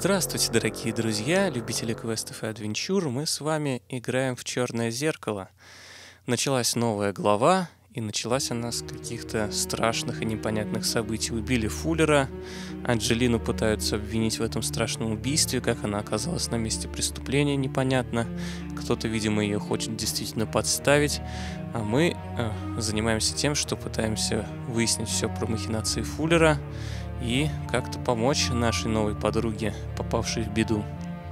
Здравствуйте, дорогие друзья, любители квестов и адвенчур. Мы с вами играем в «Черное зеркало». Началась новая глава, и началась она с каких-то страшных и непонятных событий. Убили Фуллера, Анджелину пытаются обвинить в этом страшном убийстве, как она оказалась на месте преступления, непонятно. Кто-то, видимо, ее хочет действительно подставить, а мы занимаемся тем, что пытаемся выяснить все про махинации Фуллера и как-то помочь нашей новой подруге, попавшей в беду.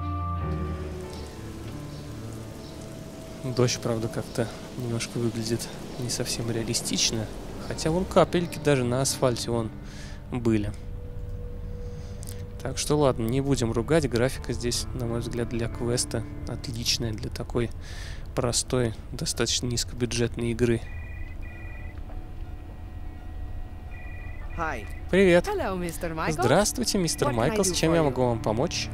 Дождь, правда, как-то немножко выглядит не совсем реалистично, хотя вон капельки даже на асфальте вон были. Так что ладно, не будем ругать, графика здесь, на мой взгляд, для квеста отличная, для такой простой, достаточно низкобюджетной игры. Привет! Здравствуйте, мистер Майклс, чем я могу вам помочь?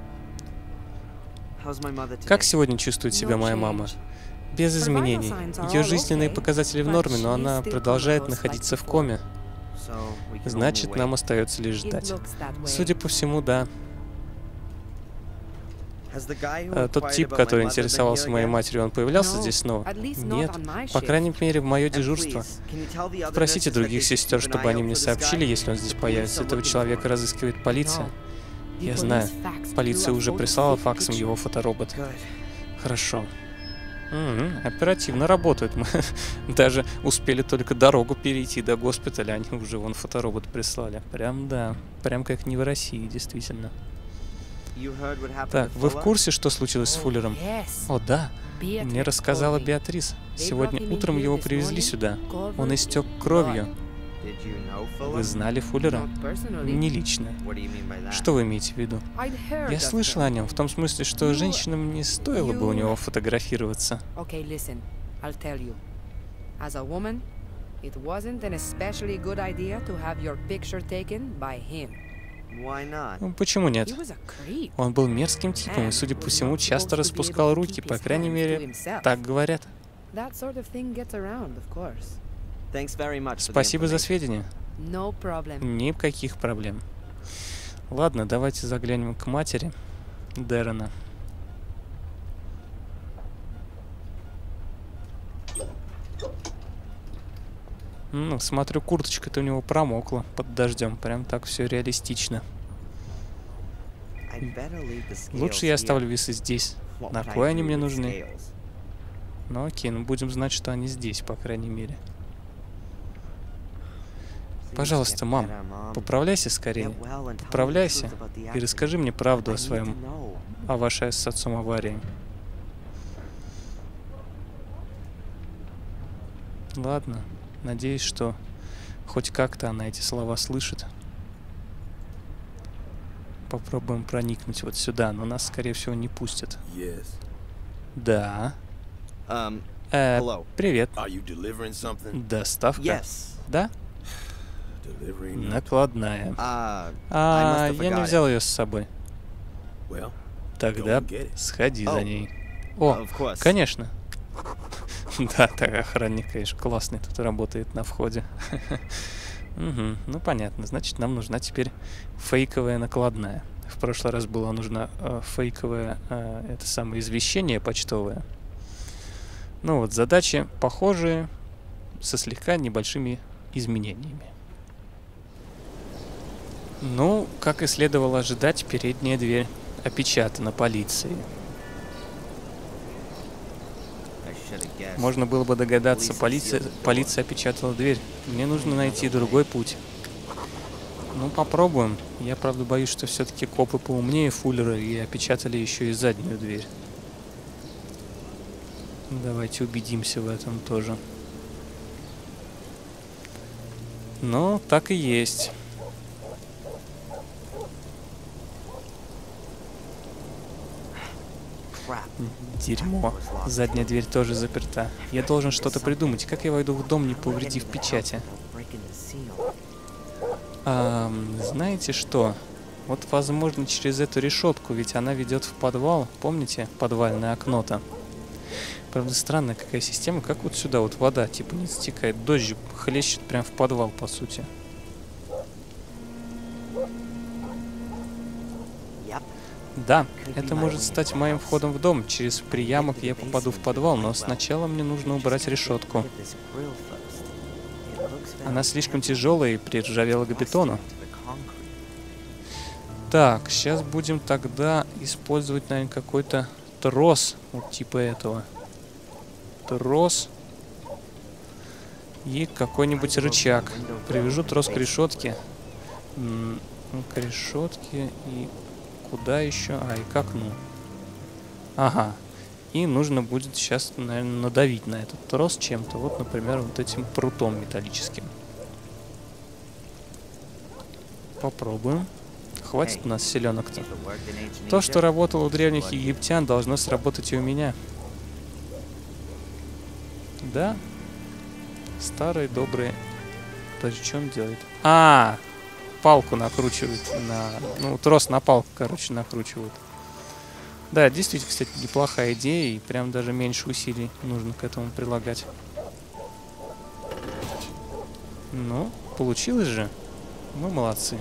Как сегодня чувствует себя моя мама? Без изменений. Ее жизненные показатели в норме, но она продолжает находиться в коме. Значит, нам остается лишь ждать. Судя по всему, да. Тот тип, который интересовался моей матерью, он появлялся здесь снова? Нет, по крайней мере, в мое дежурство. Попросите других сестер, чтобы они мне сообщили, если он здесь появится. Этого человека разыскивает полиция. Я знаю. Полиция уже прислала факсом его фоторобот. Хорошо. Оперативно работают. Мы даже успели только дорогу перейти до госпиталя, они уже вон фоторобот прислали. Прям да. Прям как не в России, действительно. Так, вы в курсе, что случилось с Фуллером? О, да. Мне рассказала Беатрис. Сегодня утром его привезли сюда. Он истек кровью. Вы знали Фуллера? Не лично. Что вы имеете в виду? Я слышала о нем, в том смысле, что женщинам не стоило бы у него фотографироваться. Почему нет? Он был мерзким типом и, судя по всему, часто распускал руки, по крайней мере, так говорят. Спасибо за сведения. Никаких проблем. Ладно, давайте заглянем к матери Дэрона. Смотрю, курточка-то у него промокла под дождем. Прям так все реалистично. Лучше я оставлю весы здесь. На кой они мне нужны? Ну окей, будем знать, что они здесь, по крайней мере. Пожалуйста, мам, поправляйся скорее. Поправляйся и расскажи мне правду о вашей с отцом аварии. Ладно, надеюсь, что хоть как-то она эти слова слышит. Попробуем проникнуть вот сюда, но нас, скорее всего, не пустят. Да. Привет. Доставка? Да? Накладная. Я не взял ее с собой. Тогда сходи за ней. О, конечно. Да, так охранник, конечно, классный тут работает на входе. Ну понятно, значит, нам нужна теперь фейковая накладная. В прошлый раз было нужно фейковое это самое извещение почтовое. Ну вот, задачи похожие, со слегка небольшими изменениями. Ну, как и следовало ожидать, передняя дверь опечатана полицией. Можно было бы догадаться, полиция опечатала дверь. Мне нужно найти другой путь. Ну, попробуем. Я, правда, боюсь, что все-таки копы поумнее Фуллера и опечатали еще и заднюю дверь. Давайте убедимся в этом тоже. Ну, так и есть. Дерьмо. Задняя дверь тоже заперта. Я должен что-то придумать. Как я войду в дом, не повредив печати? Знаете что? Вот, возможно, через эту решетку, ведь она ведет в подвал. Помните подвальное окно-то? Правда, странная какая система. Как вот сюда вот вода, типа, не стекает. Дождь хлещет прям в подвал, по сути. Да, это может стать моим входом в дом. Через приямок я попаду в подвал, но сначала мне нужно убрать решетку. Она слишком тяжелая и приржавела к бетону. Так, сейчас будем тогда использовать, наверное, какой-то трос, вот типа этого. Трос и какой-нибудь рычаг. Привяжу трос к решетке. К решетке и куда еще? А, и к окну. Ага. И нужно будет сейчас, наверное, надавить на этот трос чем-то. Вот, например, вот этим прутом металлическим. Попробуем. Хватит у нас селенок-то. То, что работало у древних египтян, должно сработать и у меня. Да. Старые, добрые. Подожди, что он делает? А, палку накручивает на... Ну, трос на палку, короче, накручивают. Да, действительно, кстати, неплохая идея, и прям даже меньше усилий нужно к этому прилагать. Ну, получилось же. Мы молодцы.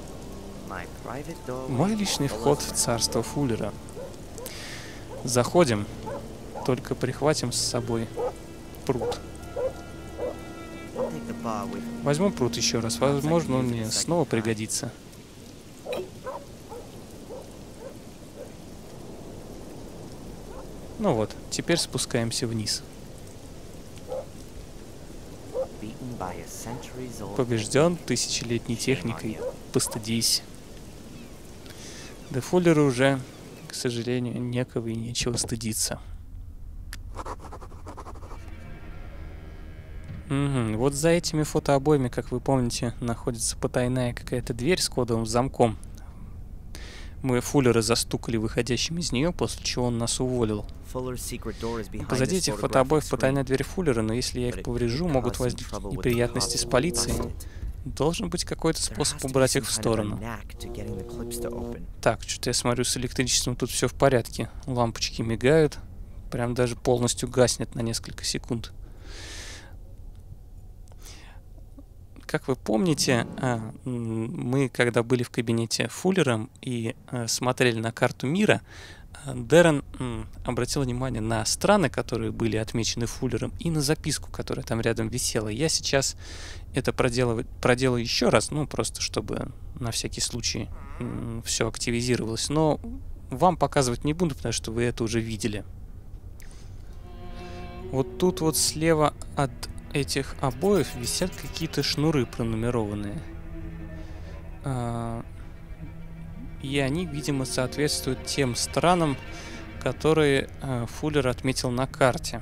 Мой личный вход в царство Фуллера. Заходим, только прихватим с собой прут. Возьму прут еще раз, возможно, он мне снова пригодится. Ну вот, теперь спускаемся вниз. Побежден тысячелетней техникой. Постыдись. Да Фуллеру уже, к сожалению, некого и нечего стыдиться. Угу. Вот за этими фотообоями, как вы помните, находится потайная какая-то дверь с кодовым замком. Мы Фуллера застукали выходящим из нее, после чего он нас уволил. Позади этих фотообоев потайная дверь Фуллера, но если я их поврежу, могут возникнуть неприятности с полицией. Должен быть какой-то способ убрать их в сторону. Так, что-то я смотрю, с электричеством тут все в порядке. Лампочки мигают, прям даже полностью гаснет на несколько секунд. Как вы помните, мы, когда были в кабинете Фуллера и смотрели на карту мира, Дэрон обратил внимание на страны, которые были отмечены Фуллером, и на записку, которая там рядом висела. Я сейчас это проделаю еще раз, ну, просто чтобы на всякий случай все активизировалось. Но вам показывать не буду, потому что вы это уже видели. Вот тут вот слева от этих обоев висят какие-то шнуры пронумерованные. И они, видимо, соответствуют тем странам, которые Фуллер отметил на карте.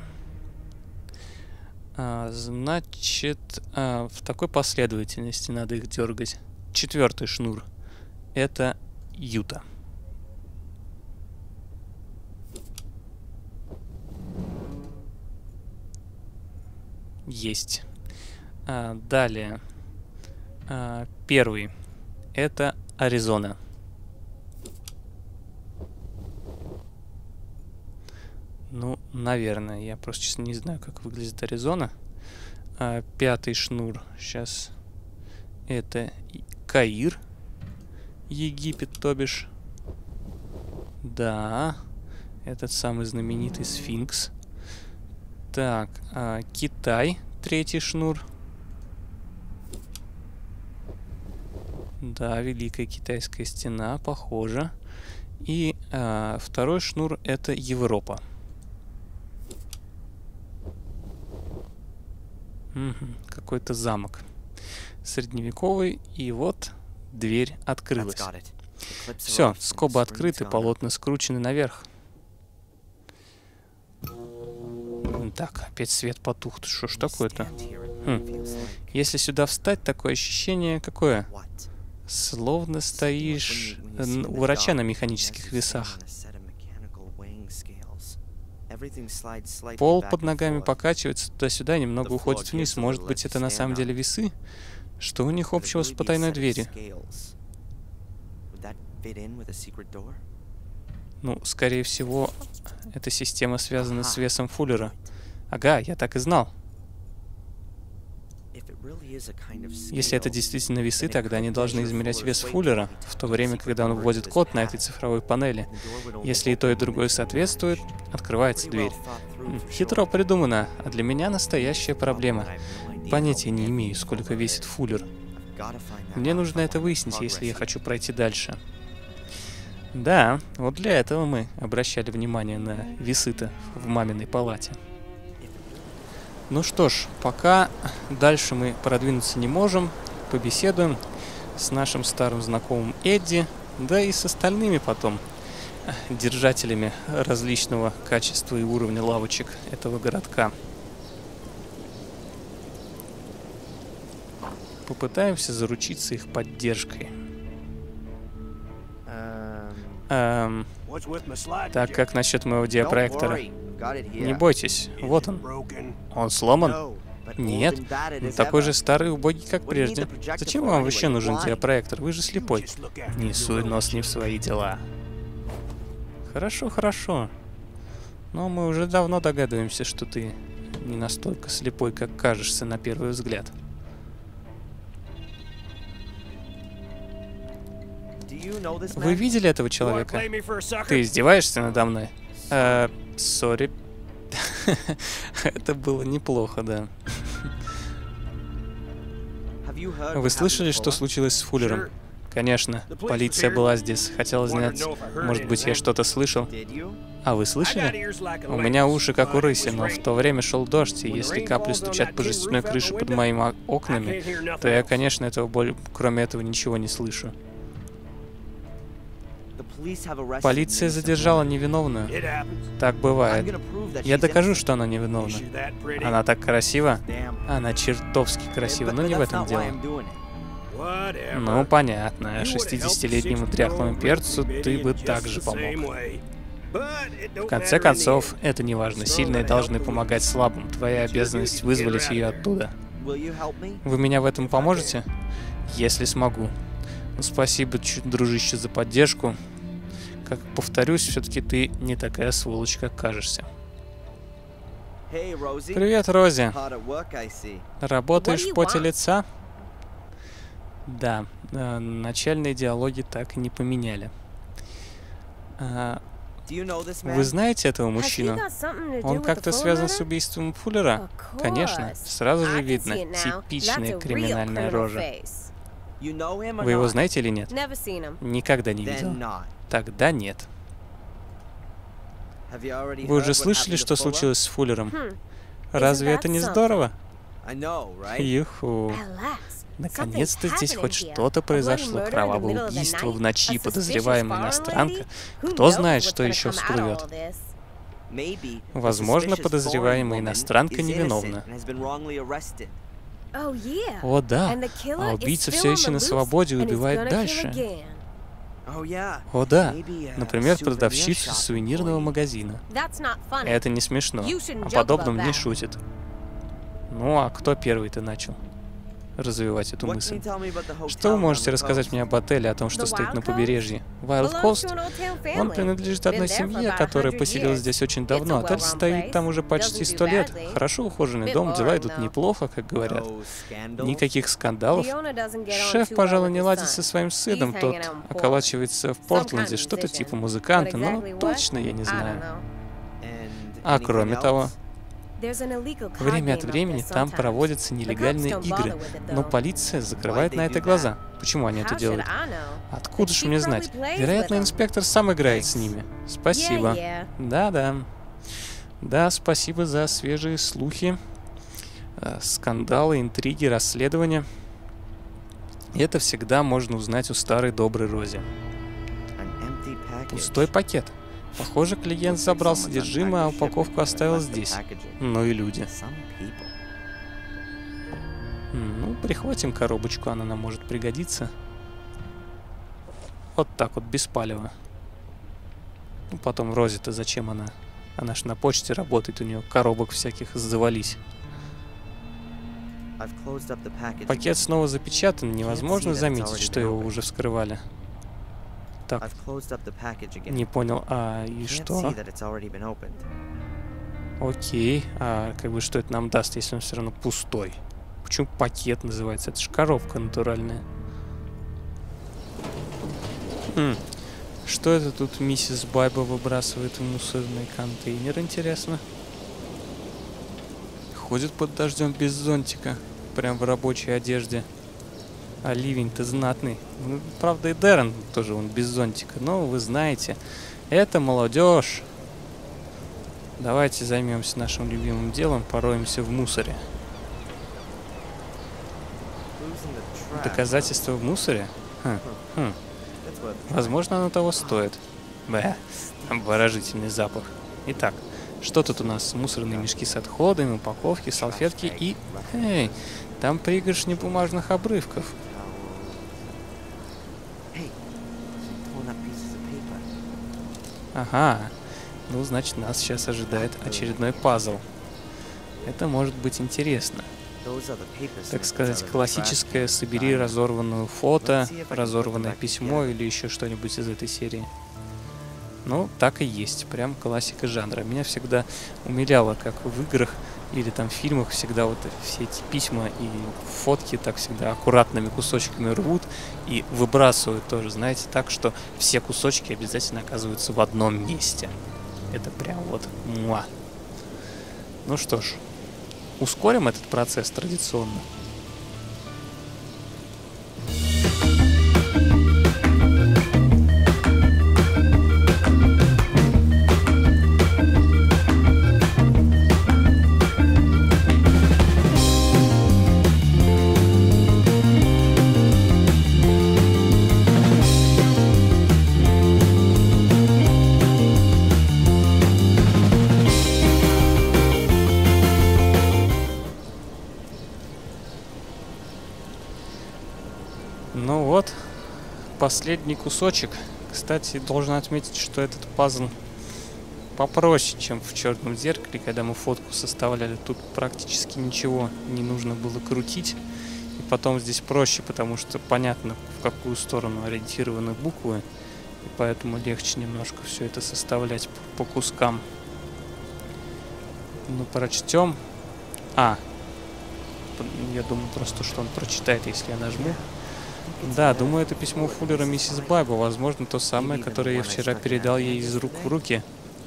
Значит, в такой последовательности надо их дергать. 4-й шнур — это Юта. Есть. Далее. 1-й — это Аризона. Ну, наверное. Я просто, честно, не знаю, как выглядит Аризона. 5-й шнур. Сейчас. Это Каир. Египет, то бишь. Да. Этот самый знаменитый сфинкс. Так. Китай. 3-й шнур. Да, Великая Китайская стена. Похоже. И 2-й шнур — это Европа. Какой-то замок средневековый, и вот дверь открылась. Все, скобы открыты, полотна скручены наверх. Так, опять свет потух. Что ж такое-то? Если сюда встать, такое ощущение какое? Словно стоишь у врача на механических весах. Пол под ногами покачивается туда-сюда, немного уходит вниз. Может быть, это на самом деле весы? Что у них общего с потайной дверью? Ну, скорее всего, эта система связана с весом Фуллера. Ага, я так и знал. Если это действительно весы, тогда они должны измерять вес Фуллера, в то время, когда он вводит код на этой цифровой панели. Если и то, и другое соответствует, открывается дверь. Хитро придумано, а для меня настоящая проблема. Понятия не имею, сколько весит Фуллер. Мне нужно это выяснить, если я хочу пройти дальше. Да, вот для этого мы обращали внимание на весы-то в маминой палате. Ну что ж, пока дальше мы продвинуться не можем, побеседуем с нашим старым знакомым Эдди, да и с остальными потом держателями различного качества и уровня лавочек этого городка. Попытаемся заручиться их поддержкой. Так, как насчет моего диапроектора? Не бойтесь, вот он. Он сломан? Нет, он такой же старый и убогий, как прежде. Зачем вам вообще нужен диапроектор? Вы же слепой. Не суй нос не в свои дела. Хорошо, хорошо. Но мы уже давно догадываемся, что ты не настолько слепой, как кажешься на первый взгляд. Вы видели этого человека? Ты издеваешься надо мной? Сори. Это было неплохо, да. Вы слышали, что случилось с Фуллером? Конечно, полиция была здесь. Хотела знать, может быть, я что-то слышал. А вы слышали? У меня уши как у рыси, но в то время шел дождь, и если капли стучат по жестяной крыше под моими окнами, то я, конечно, кроме этого ничего не слышу. Полиция задержала невиновную. Так бывает. Я докажу, что она невиновна. Она так красива. Она чертовски красива, но не в этом дело. Ну, понятно. 60-летнему дряхлому перцу ты бы также помог. В конце концов, это не важно. Сильные должны помогать слабым. Твоя обязанность вызволить ее оттуда. Вы меня в этом поможете? Если смогу. Ну, спасибо, дружище, за поддержку. Как повторюсь, все-таки ты не такая сволочь, как кажешься. Привет, Рози. Работаешь в поте лица? Да, начальные диалоги так и не поменяли. Вы знаете этого мужчину? Он как-то связан с убийством Фуллера? Конечно, сразу же видно. Типичная криминальная рожа. Вы его знаете или нет? Никогда не видел. Тогда нет. Вы уже слышали, что случилось с Фуллером? Разве это не здорово? Юху. Наконец-то здесь хоть что-то произошло. Кровавое убийство в ночи, подозреваемая иностранка. Кто знает, что еще всплывет? Возможно, подозреваемая иностранка невиновна. О да, а убийца все еще на свободе и убивает дальше. О да, например, продавщицу сувенирного магазина. Это не смешно, о подобном не шутит. Ну а кто первый-то начал развивать эту мысль? Что вы можете рассказать мне об отеле, о том, что стоит на побережье? Wild Coast? Он принадлежит одной семье, которая поселилась здесь очень давно. Отель стоит там уже почти 100 лет. Хорошо ухоженный дом, дела идут неплохо, как говорят. Никаких скандалов. Шеф, пожалуй, не ладит со своим сыном. Тот околачивается в Портленде, что-то типа музыканта, но точно я не знаю. А кроме того, время от времени там проводятся нелегальные игры, но полиция закрывает на это глаза. Почему они это делают? Откуда ж мне знать? Вероятно, инспектор сам играет с ними. Спасибо. Да-да. Да, спасибо за свежие слухи, скандалы, интриги, расследования. Это всегда можно узнать у старой доброй Рози. Пустой пакет. Похоже, клиент забрал содержимое, а упаковку оставил здесь. Ну и люди. Ну, прихватим коробочку, она нам может пригодиться. Вот так вот, без палева. Ну, потом Рози-то зачем она? Она ж на почте работает, у нее коробок всяких завались. Пакет снова запечатан, невозможно заметить, что его уже вскрывали. Так, не понял, а и что? Окей, а как бы что это нам даст, если он все равно пустой? почему пакет называется? Это же коробка натуральная. Что это тут миссис Байба выбрасывает в мусорный контейнер, интересно? Ходит под дождем без зонтика, прям в рабочей одежде. А ливень-то знатный. Ну, правда, и Дэрон тоже он без зонтика. Но вы знаете, это молодежь. Давайте займемся нашим любимым делом, пороемся в мусоре. Доказательство в мусоре? Возможно, оно того стоит. Бэ, обворожительный запах. Итак, что тут у нас? Мусорные мешки с отходами, упаковки, салфетки и... Эй, там пригоршни бумажных обрывков. Ага, ну значит нас сейчас ожидает очередной пазл. Это может быть интересно. Так сказать, классическое «собери разорванную фото», «разорванное письмо» или еще что-нибудь из этой серии. Ну, так и есть, прям классика жанра. Меня всегда умиляло, как в играх или там в фильмах всегда вот все эти письма и фотки так всегда аккуратными кусочками рвут и выбрасывают тоже, знаете, так, что все кусочки обязательно оказываются в одном месте. Это прям вот муа. Ну что ж, ускорим этот процесс традиционно. Ну вот, последний кусочек. Кстати, должен отметить, что этот пазл попроще, чем в «Черном зеркале», когда мы фотку составляли. Тут практически ничего не нужно было крутить. И потом здесь проще, потому что понятно, в какую сторону ориентированы буквы. И поэтому легче немножко все это составлять по кускам. Ну, прочтем. Я думаю просто, что он прочитает, если я нажму. Да, думаю, это письмо Фуллера миссис Байба. Возможно, то самое, которое я вчера передал ей из рук в руки.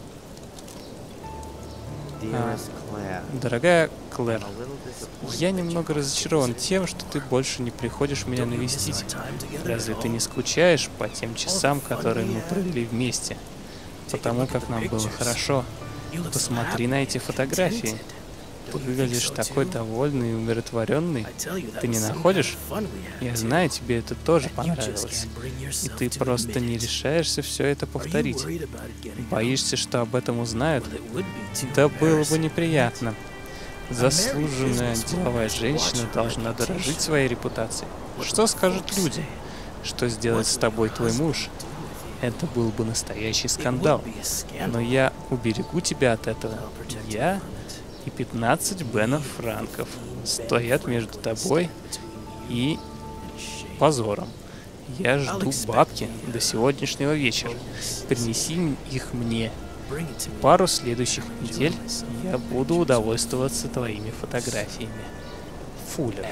Дорогая Клэр, я немного разочарован тем, что ты больше не приходишь меня навестить. Разве ты не скучаешь по тем часам, которые мы провели вместе? Потому как нам было хорошо. Посмотри на эти фотографии. Ты выглядишь такой довольный и умиротворенный. Ты не находишь? Я знаю, тебе это тоже понравилось. И ты просто не решаешься все это повторить. Боишься, что об этом узнают? Да было бы неприятно. Заслуженная деловая женщина должна дорожить своей репутацией. Что скажут люди? Что сделает с тобой твой муж? Это был бы настоящий скандал. Но я уберегу тебя от этого. Я и 15 бенов франков стоят между тобой и позором. Я жду бабки до сегодняшнего вечера. Принеси их мне. Пару следующих недель я буду удовольствоваться твоими фотографиями. Фуллер.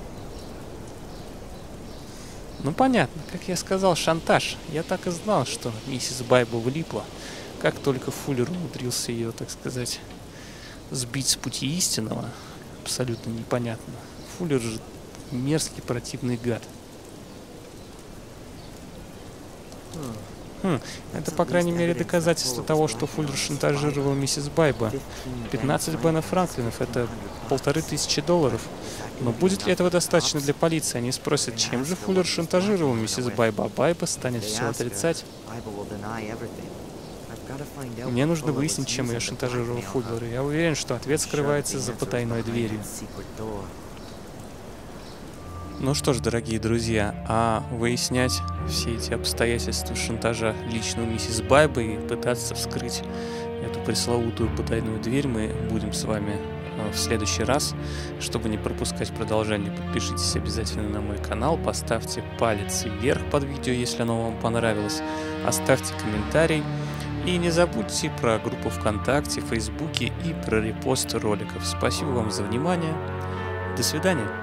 Ну понятно, как я сказал, шантаж. Я так и знал, что миссис Байба влипла. Как только Фуллер умудрился ее, так сказать, сбить с пути истинного, абсолютно непонятно. Фуллер же мерзкий, противный гад. Это, по крайней мере, доказательство того, что Фуллер шантажировал миссис Байба. 15 бенов франклинов — это $1500. Но будет ли этого достаточно для полиции? Они спросят, чем же Фуллер шантажировал миссис Байба, а Байба станет все отрицать. Мне нужно выяснить, чем я шантажировал Фуллера. Я уверен, что ответ скрывается за потайной дверью. Ну что ж, дорогие друзья, а выяснять все эти обстоятельства шантажа лично у миссис Байбы и пытаться вскрыть эту пресловутую потайную дверь мы будем с вами в следующий раз. Чтобы не пропускать продолжение, подпишитесь обязательно на мой канал, поставьте палец вверх под видео, если оно вам понравилось, оставьте комментарий. И не забудьте про группу ВКонтакте, Фейсбуке и про репост роликов. Спасибо вам за внимание. До свидания.